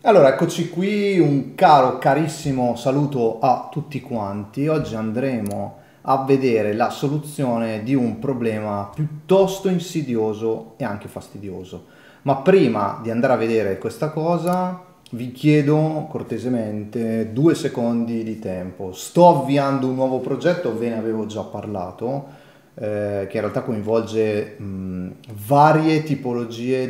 Allora, eccoci qui, un caro, carissimo saluto a tutti quanti. Oggi andremo a vedere la soluzione di un problema piuttosto insidioso e anche fastidioso. Ma prima di andare a vedere questa cosa, vi chiedo cortesemente 2 secondi di tempo. Sto avviando un nuovo progetto, ve ne avevo già parlato, che in realtà coinvolge varie tipologie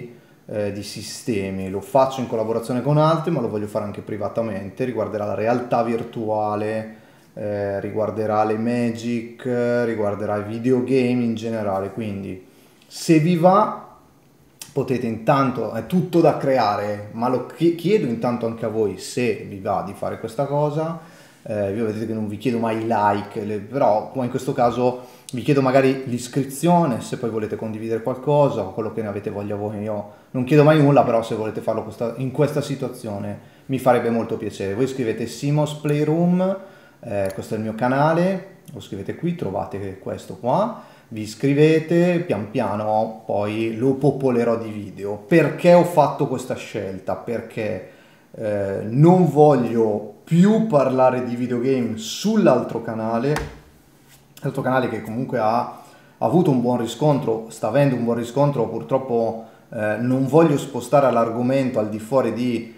di sistemi. Lo faccio in collaborazione con altri, ma lo voglio fare anche privatamente. Riguarderà la realtà virtuale, riguarderà le Magic, riguarderà i videogame in generale. Quindi, se vi va, potete intanto, è tutto da creare, ma lo chiedo intanto anche a voi se vi va di fare questa cosa. Io vedete che non vi chiedo mai like, però come in questo caso vi chiedo magari l'iscrizione se poi volete condividere qualcosa o quello che ne avete voglia voi. Io non chiedo mai nulla, però se volete farlo in questa situazione mi farebbe molto piacere. Voi scrivete Simos Playroom, questo è il mio canale, lo scrivete qui, trovate questo qua, vi iscrivete, pian piano poi lo popolerò di video. Perché ho fatto questa scelta? Perché non voglio più parlare di videogame sull'altro canale, l'altro canale che comunque ha avuto un buon riscontro, sta avendo un buon riscontro. Purtroppo non voglio spostare l'argomento al di fuori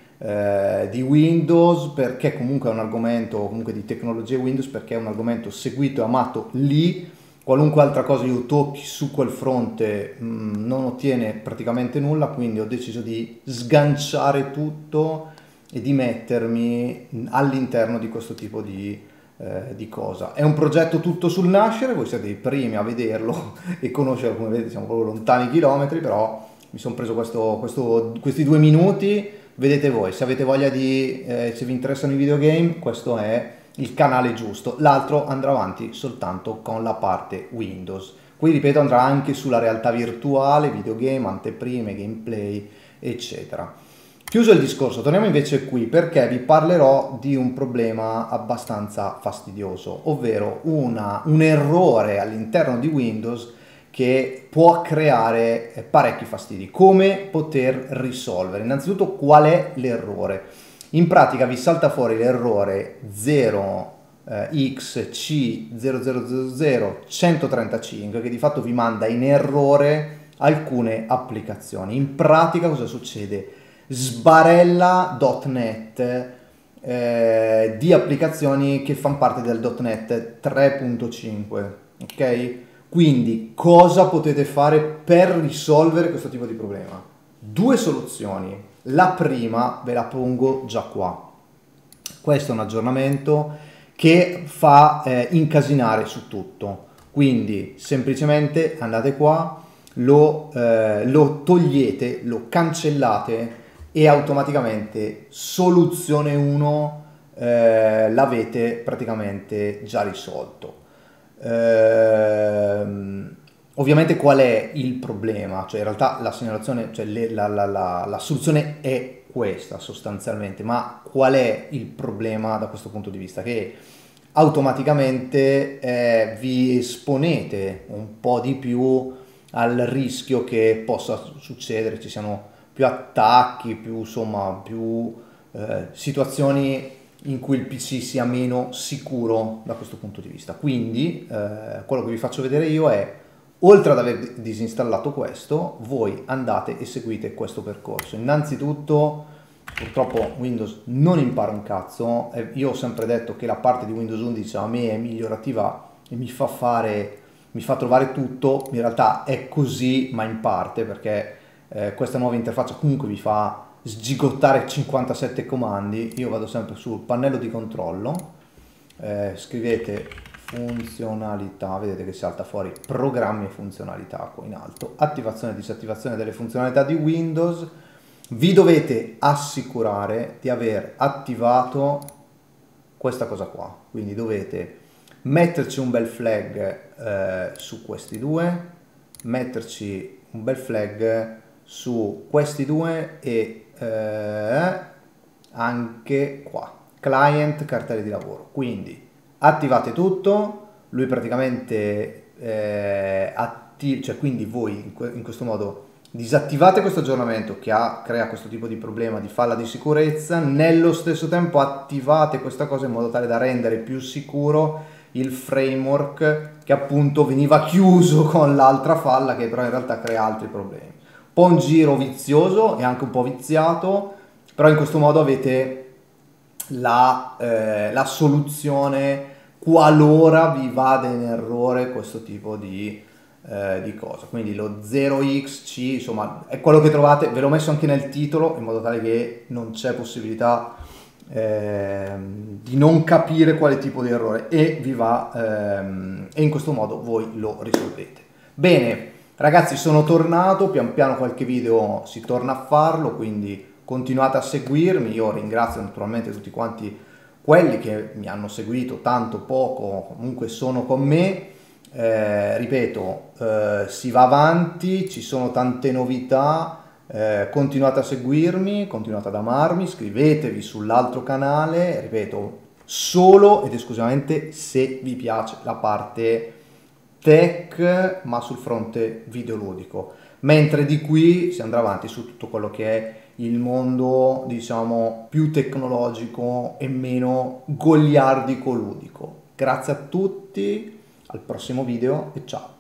di Windows, perché comunque è un argomento, comunque di tecnologie Windows, perché è un argomento seguito e amato lì. Qualunque altra cosa io tocchi su quel fronte non ottiene praticamente nulla, quindi ho deciso di sganciare tutto e di mettermi all'interno di questo tipo di cosa. È un progetto tutto sul nascere, voi siete i primi a vederlo e conoscerlo, come vedete siamo proprio lontani chilometri, però mi sono preso questi 2 minuti, vedete voi, se avete voglia se vi interessano i videogame, questo è il canale giusto. L'altro andrà avanti soltanto con la parte Windows. Qui ripeto, andrà anche sulla realtà virtuale, videogame, anteprime, gameplay, eccetera. Chiuso il discorso, torniamo invece qui perché vi parlerò di un problema abbastanza fastidioso, ovvero un errore all'interno di Windows che può creare parecchi fastidi. Come poter risolvere? Innanzitutto, qual è l'errore? In pratica vi salta fuori l'errore 0xC0000135 che di fatto vi manda in errore alcune applicazioni. In pratica cosa succede? Sbarella.NET di applicazioni che fanno parte del .NET 3.5, ok? Quindi cosa potete fare per risolvere questo tipo di problema? Due soluzioni. La prima ve la pongo già qua. Questo è un aggiornamento che fa incasinare su tutto. Quindi semplicemente andate qua, lo togliete, lo cancellate e automaticamente soluzione 1 l'avete praticamente già risolto. Ovviamente qual è il problema? Cioè in realtà la segnalazione, cioè la soluzione è questa sostanzialmente, ma qual è il problema da questo punto di vista? Che automaticamente vi esponete un po' di più al rischio che possa succedere, ci siano più attacchi, più insomma, più situazioni in cui il PC sia meno sicuro da questo punto di vista. Quindi quello che vi faccio vedere io è, oltre ad aver disinstallato questo, voi andate e seguite questo percorso. Innanzitutto, purtroppo Windows non impara un cazzo. Io ho sempre detto che la parte di Windows 11 a me è migliorativa e mi fa trovare tutto. In realtà è così, ma in parte, perché questa nuova interfaccia comunque vi fa sgigottare 57 comandi. Io vado sempre sul pannello di controllo, scrivete funzionalità, vedete che salta fuori programmi e funzionalità qua in alto, attivazione e disattivazione delle funzionalità di Windows. Vi dovete assicurare di aver attivato questa cosa qua, quindi dovete metterci un bel flag su questi due, metterci un bel flag su questi due e anche qua, client, cartelle di lavoro. Quindi attivate tutto, lui praticamente cioè quindi voi in questo modo disattivate questo aggiornamento che crea questo tipo di problema di falla di sicurezza, nello stesso tempo attivate questa cosa in modo tale da rendere più sicuro il framework che appunto veniva chiuso con l'altra falla, che però in realtà crea altri problemi. Un po' un giro vizioso e anche un po' viziato, però in questo modo avete la soluzione qualora vi vada in errore questo tipo di cosa. Quindi lo 0xC, insomma, è quello che trovate, ve l'ho messo anche nel titolo in modo tale che non c'è possibilità di non capire quale tipo di errore e vi va e in questo modo voi lo risolvete. Bene ragazzi, sono tornato, pian piano qualche video si torna a farlo, quindi continuate a seguirmi. Io ringrazio naturalmente tutti quanti quelli che mi hanno seguito, tanto poco, comunque sono con me. Ripeto, si va avanti, ci sono tante novità, continuate a seguirmi, continuate ad amarmi, iscrivetevi sull'altro canale, ripeto, solo ed esclusivamente se vi piace la parte tech, ma sul fronte videoludico, mentre di qui si andrà avanti su tutto quello che è il mondo, diciamo, più tecnologico e meno goliardico ludico. Grazie a tutti, al prossimo video e ciao!